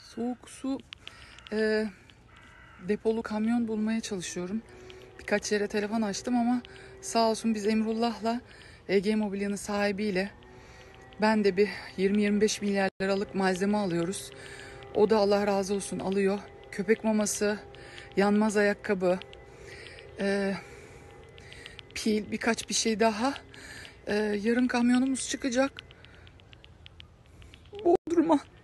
Soğuk su depolu kamyon bulmaya çalışıyorum. Birkaç yere telefon açtım ama sağ olsun biz Emrullah'la Ege Mobilya'nın sahibiyle ben de bir 20-25 milyar liralık malzeme alıyoruz. O da Allah razı olsun alıyor. Köpek maması, yanmaz ayakkabı, pil, birkaç bir şey daha. Yarın kamyonumuz çıkacak Bodrum'a.